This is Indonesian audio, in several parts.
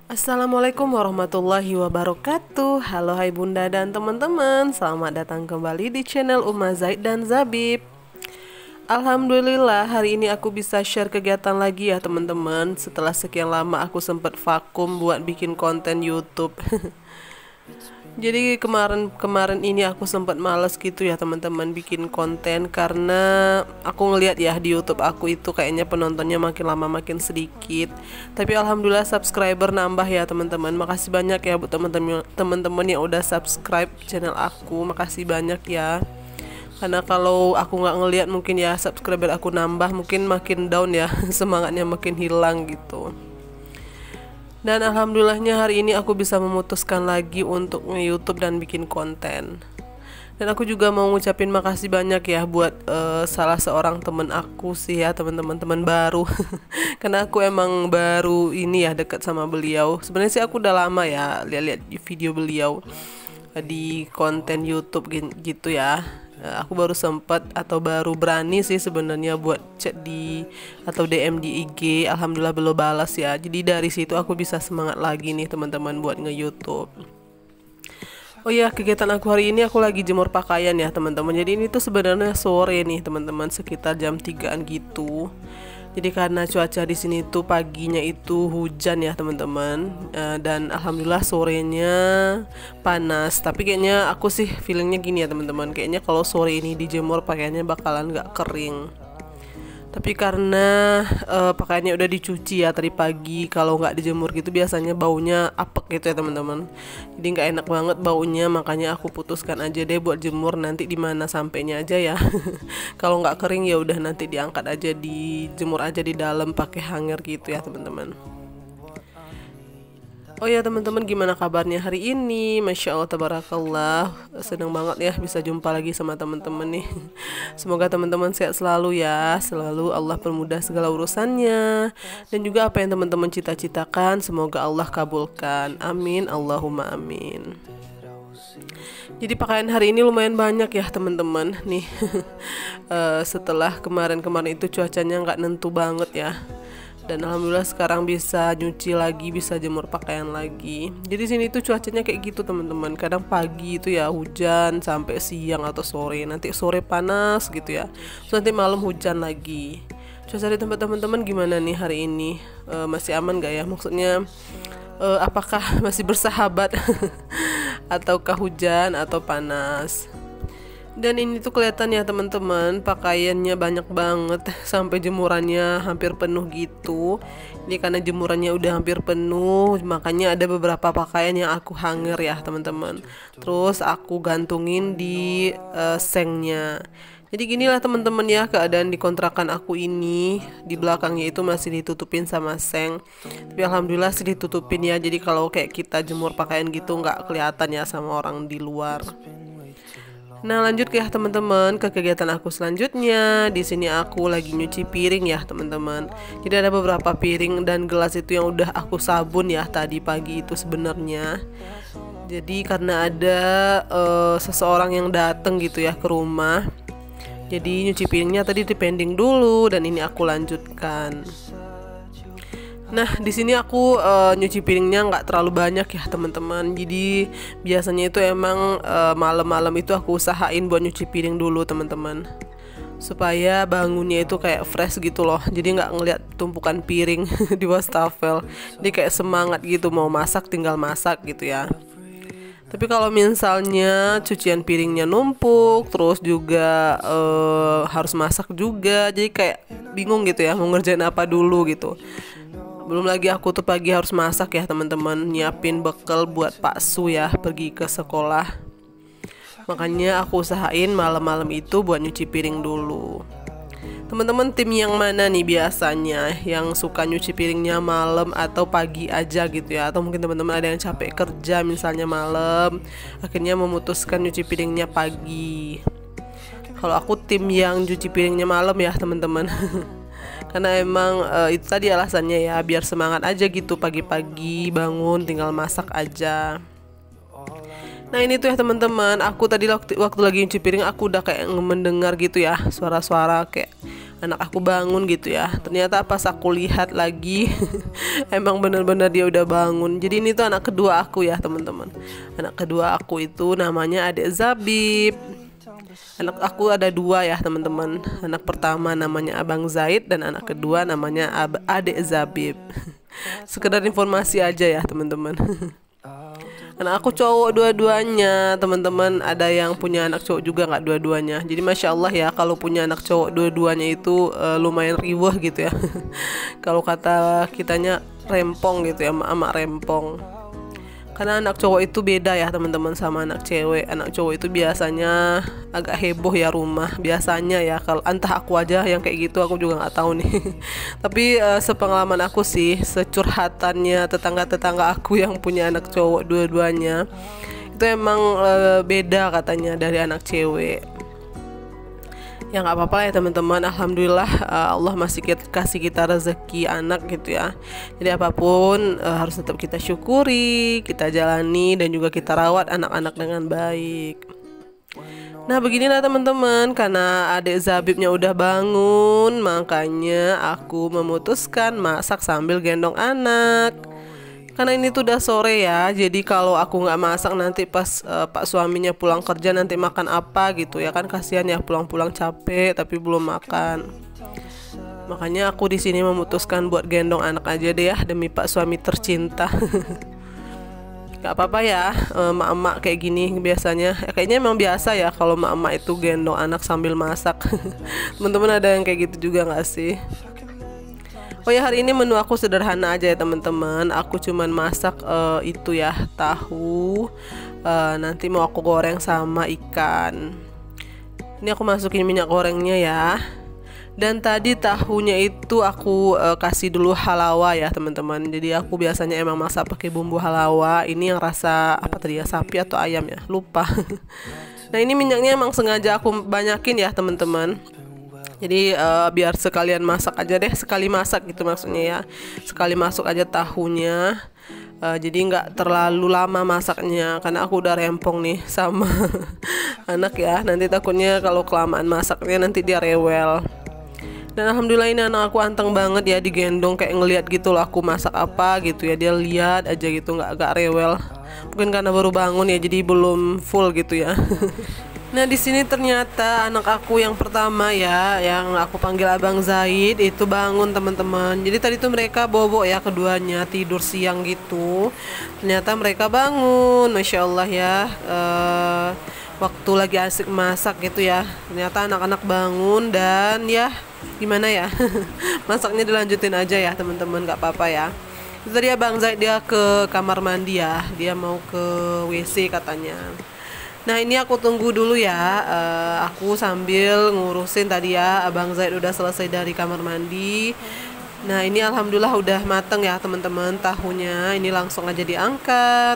Assalamualaikum warahmatullahi wabarakatuh. Halo hai bunda dan teman-teman, selamat datang kembali di channel Uma Zaid dan Zabib. Alhamdulillah hari ini aku bisa share kegiatan lagi ya teman-teman. Setelah sekian lama aku sempat vakum buat bikin konten YouTube. Jadi kemarin ini aku sempat males gitu ya teman-teman bikin konten, karena aku ngelihat ya di YouTube aku itu kayaknya penontonnya makin lama makin sedikit. Tapi alhamdulillah subscriber nambah ya teman-teman. Makasih banyak ya buat teman-teman yang udah subscribe channel aku. Makasih banyak ya. Karena kalau aku nggak ngelihat mungkin ya subscriber aku nambah mungkin makin down ya, semangatnya makin hilang gitu. Dan alhamdulillahnya hari ini aku bisa memutuskan lagi untuk nge-YouTube dan bikin konten. Dan aku juga mau ngucapin makasih banyak ya buat salah seorang temen aku sih ya, teman-teman baru. Karena aku emang baru ini ya deket sama beliau. Sebenarnya sih aku udah lama ya lihat-lihat video beliau di konten YouTube gitu ya. Aku baru sempat atau baru berani sih sebenarnya buat chat di atau DM di IG. Alhamdulillah belum balas ya. Jadi dari situ aku bisa semangat lagi nih teman-teman buat nge-YouTube. Oh ya, kegiatan aku hari ini aku lagi jemur pakaian ya teman-teman. Jadi ini tuh sebenarnya sore nih teman-teman, sekitar jam 3-an gitu. Jadi karena cuaca di sini tuh paginya itu hujan ya teman-teman, dan alhamdulillah sorenya panas. Tapi kayaknya aku sih feelingnya gini ya teman-teman, kayaknya kalau sore ini dijemur pakaiannya bakalan nggak kering. Tapi karena pakaiannya udah dicuci ya tadi pagi, kalau nggak dijemur gitu biasanya baunya apek gitu ya teman-teman. Jadi nggak enak banget baunya, makanya aku putuskan aja deh buat jemur nanti di mana sampainya aja ya. Kalau nggak kering ya udah nanti diangkat aja, dijemur aja di dalam pakai hanger gitu ya teman-teman. Oh ya teman-teman, gimana kabarnya hari ini? Masya Allah tabarakallah, senang banget ya bisa jumpa lagi sama teman-teman nih. Semoga teman-teman sehat selalu ya, selalu Allah permudah segala urusannya. Dan juga apa yang teman-teman cita-citakan semoga Allah kabulkan. Amin, Allahumma amin. Jadi pakaian hari ini lumayan banyak ya teman-teman nih. Setelah kemarin-kemarin itu cuacanya nggak nentu banget ya. Dan alhamdulillah sekarang bisa nyuci lagi, bisa jemur pakaian lagi. Jadi sini tuh cuacanya kayak gitu teman-teman. Kadang pagi itu ya hujan sampai siang atau sore. Nanti sore panas gitu ya. Terus nanti malam hujan lagi. Cuaca di tempat teman-teman gimana nih hari ini? Masih aman gak ya? Maksudnya apakah masih bersahabat ataukah hujan atau panas? Dan ini tuh kelihatan ya teman-teman, pakaiannya banyak banget sampai jemurannya hampir penuh gitu. Ini karena jemurannya udah hampir penuh, makanya ada beberapa pakaian yang aku hanger ya teman-teman. Terus aku gantungin di sengnya. Jadi ginilah teman-teman ya keadaan di kontrakan aku ini. Di belakangnya itu masih ditutupin sama seng. Tapi alhamdulillah sih ditutupin ya. Jadi kalau kayak kita jemur pakaian gitu nggak kelihatan ya sama orang di luar. Nah lanjut ya teman-teman ke kegiatan aku selanjutnya. Di sini aku lagi nyuci piring ya teman-teman. Jadi ada beberapa piring dan gelas itu yang udah aku sabun ya tadi pagi itu sebenarnya. Jadi karena ada seseorang yang datang gitu ya ke rumah. Jadi nyuci piringnya tadi dipending dulu dan ini aku lanjutkan. Nah di sini aku nyuci piringnya nggak terlalu banyak ya teman-teman. Jadi biasanya itu emang malam-malam itu aku usahain buat nyuci piring dulu teman-teman, supaya bangunnya itu kayak fresh gitu loh. Jadi nggak ngeliat tumpukan piring di wastafel. Jadi kayak semangat gitu mau masak tinggal masak gitu ya. Tapi kalau misalnya cucian piringnya numpuk, terus juga harus masak juga, jadi kayak bingung gitu ya mau ngerjain apa dulu gitu. Belum lagi aku tuh pagi harus masak ya teman-teman, nyiapin bekal buat Pak Su ya pergi ke sekolah. Makanya aku usahain malam-malam itu buat nyuci piring dulu. Teman-teman tim yang mana nih biasanya yang suka nyuci piringnya malam atau pagi aja gitu ya? Atau mungkin teman-teman ada yang capek kerja misalnya malam, akhirnya memutuskan nyuci piringnya pagi. Kalau aku tim yang cuci piringnya malam ya teman-teman. Karena emang itu tadi alasannya ya, biar semangat aja gitu pagi-pagi bangun tinggal masak aja. Nah ini tuh ya teman-teman, aku tadi waktu lagi nyuci piring aku udah kayak mendengar gitu ya suara-suara kayak anak aku bangun gitu ya. Ternyata pas aku lihat lagi emang bener-bener dia udah bangun. Jadi ini tuh anak kedua aku ya teman-teman. Anak kedua aku itu namanya Adek Zabib. Anak aku ada dua ya teman-teman. Anak pertama namanya Abang Zaid dan anak kedua namanya Adek Zabib. Sekedar informasi aja ya teman-teman. Anak aku cowok dua-duanya teman-teman. Ada yang punya anak cowok juga nggak dua-duanya. Jadi masya Allah ya kalau punya anak cowok dua-duanya itu lumayan riweh gitu ya. Kalau kata kitanya rempong gitu ya, emak rempong. Karena anak cowok itu beda ya teman-teman sama anak cewek. Anak cowok itu biasanya agak heboh ya rumah. Biasanya ya, kalau entah aku aja yang kayak gitu, aku juga nggak tahu nih. Tapi sepengalaman aku sih, securhatannya tetangga-tetangga aku yang punya anak cowok dua-duanya, itu emang beda katanya dari anak cewek. Ya nggak apa-apa ya teman-teman, alhamdulillah Allah masih kasih kita rezeki anak gitu ya. Jadi apapun harus tetap kita syukuri, kita jalani, dan juga kita rawat anak-anak dengan baik. Nah beginilah teman-teman, karena adik Zabibnya udah bangun, makanya aku memutuskan masak sambil gendong anak. Karena ini tuh udah sore ya, jadi kalau aku nggak masak nanti pas pak suaminya pulang kerja nanti makan apa gitu ya kan, kasihan ya pulang-pulang capek tapi belum makan. Makanya aku di sini memutuskan buat gendong anak aja deh ya demi pak suami tercinta. Gak apa-apa ya, emak-emak kayak gini biasanya kayaknya emang biasa ya kalau emak-emak itu gendong anak sambil masak. Teman-teman ada yang kayak gitu juga nggak sih? Oh ya, hari ini menu aku sederhana aja ya teman-teman. Aku cuman masak itu ya, tahu. Nanti mau aku goreng sama ikan. Ini aku masukin minyak gorengnya ya. Dan tadi tahunya itu aku kasih dulu halawa ya teman-teman. Jadi aku biasanya emang masak pakai bumbu halawa. Ini yang rasa apa tadi ya, sapi atau ayam ya, lupa. Nah ini minyaknya emang sengaja aku banyakin ya teman-teman. Jadi biar sekalian masak aja deh, sekali masak gitu maksudnya ya. Sekali masuk aja tahunya. Jadi nggak terlalu lama masaknya, karena aku udah rempong nih sama anak ya. Nanti takutnya kalau kelamaan masaknya nanti dia rewel. Dan alhamdulillah ini anak aku anteng banget ya, digendong kayak ngeliat gitu loh aku masak apa gitu ya. Dia lihat aja gitu, nggak agak rewel. Mungkin karena baru bangun ya, jadi belum full gitu ya. Nah di sini ternyata anak aku yang pertama ya, yang aku panggil Abang Zaid itu bangun teman-teman. Jadi tadi tuh mereka bobo ya, keduanya tidur siang gitu. Ternyata mereka bangun, masya Allah ya. Waktu lagi asik masak gitu ya. Ternyata anak-anak bangun dan ya gimana ya, masaknya dilanjutin aja ya teman-teman, nggak apa-apa ya. Itu tadi Abang Zaid dia ke kamar mandi ya, dia mau ke WC katanya. Nah ini aku tunggu dulu ya, aku sambil ngurusin tadi ya, Abang Zaid udah selesai dari kamar mandi. Nah ini alhamdulillah udah mateng ya teman-teman tahunya, ini langsung aja diangkat.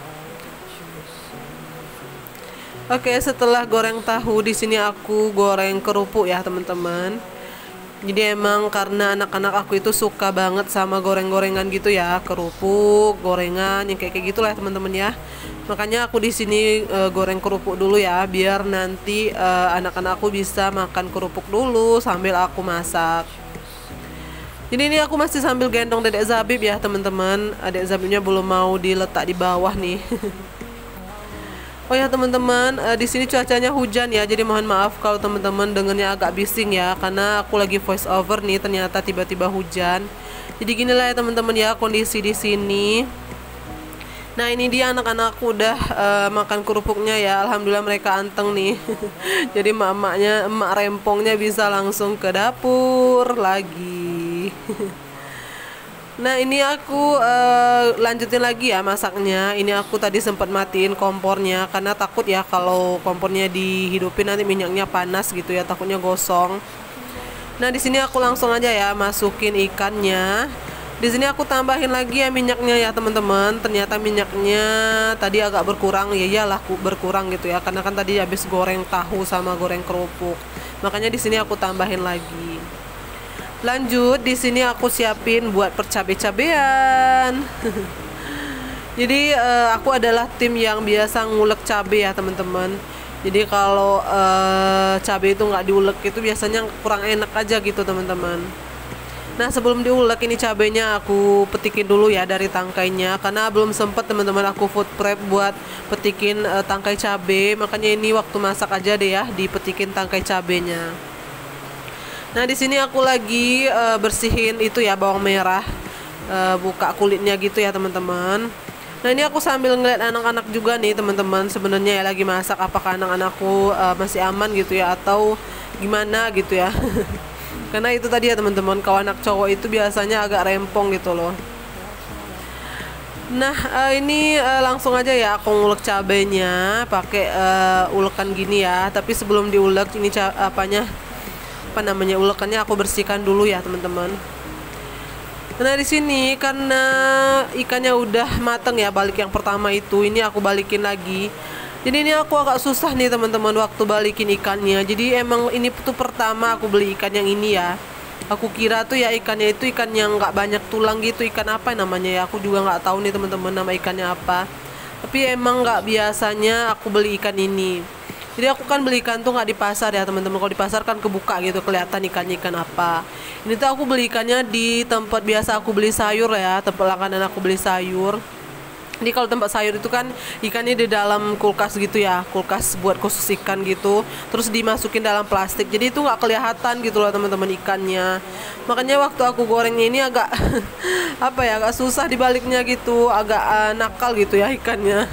Oke, setelah goreng tahu di sini aku goreng kerupuk ya teman-teman. Jadi emang karena anak-anak aku itu suka banget sama goreng-gorengan gitu ya, kerupuk, gorengan yang kayak gitulah ya teman-teman ya. Makanya aku di sini goreng kerupuk dulu ya, biar nanti anak-anak aku bisa makan kerupuk dulu sambil aku masak. Jadi ini aku masih sambil gendong Dedek Zabib ya teman-teman. Adek Zabibnya belum mau diletak di bawah nih. Oh ya teman-teman, di sini cuacanya hujan ya, jadi mohon maaf kalau teman-teman dengernya agak bising ya, karena aku lagi voice over nih, ternyata tiba-tiba hujan. Jadi ginilah ya teman-teman ya kondisi di sini. Nah ini dia anak-anakku udah makan kerupuknya ya, alhamdulillah mereka anteng nih. Jadi emak rempongnya bisa langsung ke dapur lagi. Nah ini aku lanjutin lagi ya masaknya. Ini aku tadi sempat matiin kompornya karena takut ya kalau kompornya dihidupin nanti minyaknya panas gitu ya, takutnya gosong. Nah di sini aku langsung aja ya masukin ikannya. Di sini aku tambahin lagi ya minyaknya ya teman-teman. Ternyata minyaknya tadi agak berkurang, ya iyalah berkurang gitu ya, karena kan tadi habis goreng tahu sama goreng kerupuk. Makanya di sini aku tambahin lagi. Lanjut di sini aku siapin buat percabe-cabean. Jadi aku adalah tim yang biasa ngulek cabe ya teman-teman. Jadi kalau cabai itu nggak diulek itu biasanya kurang enak aja gitu teman-teman. Nah sebelum diulek ini cabenya aku petikin dulu ya dari tangkainya, karena belum sempet teman-teman aku food prep buat petikin tangkai cabai. Makanya ini waktu masak aja deh ya dipetikin tangkai cabenya. Nah di sini aku lagi bersihin itu ya bawang merah, buka kulitnya gitu ya teman-teman. Nah ini aku sambil ngeliat anak-anak juga nih teman-teman, sebenarnya ya lagi masak, apakah anak-anakku masih aman gitu ya atau gimana gitu ya. Karena itu tadi ya teman-teman, kalau anak cowok itu biasanya agak rempong gitu loh. Nah ini langsung aja ya aku ngulek cabenya pakai ulekan gini ya. Tapi sebelum diulek ini ulekannya aku bersihkan dulu ya teman-teman. Nah di sini karena ikannya udah mateng ya, balik yang pertama itu, ini aku balikin lagi. Jadi ini aku agak susah nih teman-teman waktu balikin ikannya. Jadi emang ini tuh pertama aku beli ikan yang ini ya. Aku kira tuh ya ikannya itu ikan yang nggak banyak tulang gitu, ikan apa namanya ya? Aku juga nggak tahu nih teman-teman nama ikannya apa. Tapi emang nggak biasanya aku beli ikan ini. Jadi aku kan beli ikan tuh nggak di pasar ya teman-teman. Kalau di pasar kan kebuka gitu kelihatan ikannya ikan apa. Ini tuh aku beli ikannya di tempat biasa aku beli sayur ya, tempat langganan aku beli sayur. Jadi kalau tempat sayur itu kan ikannya di dalam kulkas gitu ya, kulkas buat khusus ikan gitu, terus dimasukin dalam plastik, jadi itu nggak kelihatan gitu loh teman-teman ikannya. Makanya waktu aku gorengnya ini agak apa ya, agak susah dibaliknya gitu, agak nakal gitu ya ikannya.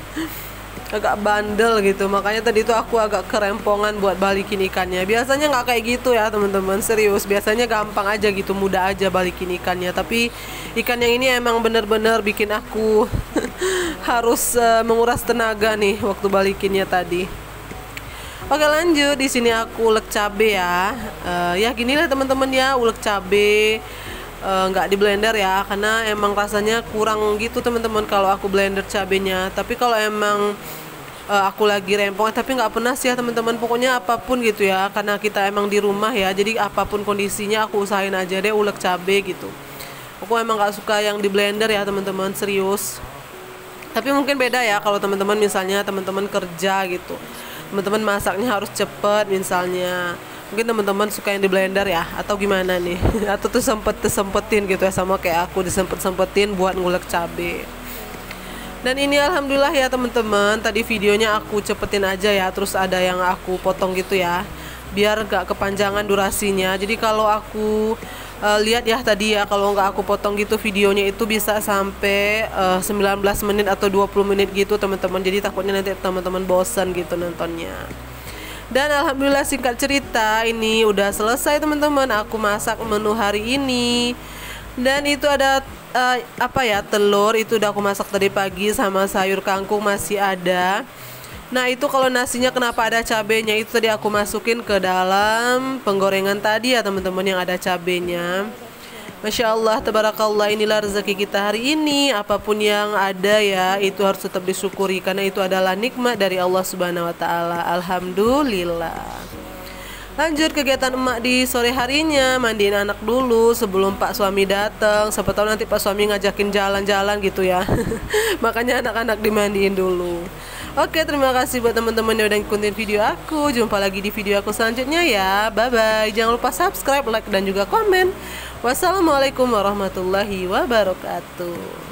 Agak bandel gitu, makanya tadi tuh aku agak kerempongan buat balikin ikannya. Biasanya nggak kayak gitu ya teman-teman, serius, biasanya gampang aja gitu, mudah aja balikin ikannya. Tapi ikan yang ini emang bener-bener bikin aku harus menguras tenaga nih waktu balikinnya tadi. Oke lanjut, di sini aku ulek cabe ya. Ya gini lah teman-teman ya, ulek cabe nggak di blender ya, karena emang rasanya kurang gitu teman-teman kalau aku blender cabenya. Tapi kalau emang aku lagi rempong, tapi nggak pernah sih ya teman-teman, pokoknya apapun gitu ya, karena kita emang di rumah ya, jadi apapun kondisinya aku usahain aja deh ulek cabe gitu. Aku emang nggak suka yang di blender ya teman-teman, serius. Tapi mungkin beda ya kalau teman-teman misalnya teman-teman kerja gitu, teman-teman masaknya harus cepet misalnya. Mungkin teman-teman suka yang di blender ya, atau gimana nih? Atau tuh sempetin gitu ya, sama kayak aku disempet-sempetin buat ngulek cabe. Dan ini alhamdulillah ya teman-teman, tadi videonya aku cepetin aja ya, terus ada yang aku potong gitu ya, biar gak kepanjangan durasinya. Jadi kalau aku lihat ya tadi ya, kalau nggak aku potong gitu videonya itu bisa sampai 19 menit atau 20 menit gitu teman-teman. Jadi takutnya nanti teman-teman bosan gitu nontonnya. Dan alhamdulillah singkat cerita ini udah selesai teman-teman, aku masak menu hari ini. Dan itu ada telur itu udah aku masak tadi pagi, sama sayur kangkung masih ada. Nah itu kalau nasinya kenapa ada cabenya, itu tadi aku masukin ke dalam penggorengan tadi ya teman-teman yang ada cabenya. Masya Allah, tabarakallah, inilah rezeki kita hari ini. Apapun yang ada ya, itu harus tetap disyukuri, karena itu adalah nikmat dari Allah Subhanahu wa Ta'ala. Alhamdulillah. Lanjut kegiatan emak di sore harinya, mandiin anak dulu sebelum Pak suami datang. Siapa tahu nanti Pak suami ngajakin jalan-jalan gitu ya. Makanya anak-anak dimandiin dulu. Oke, terima kasih buat teman-teman yang udah ngikutin video aku. Jumpa lagi di video aku selanjutnya ya. Bye-bye. Jangan lupa subscribe, like, dan juga komen. Wassalamualaikum warahmatullahi wabarakatuh.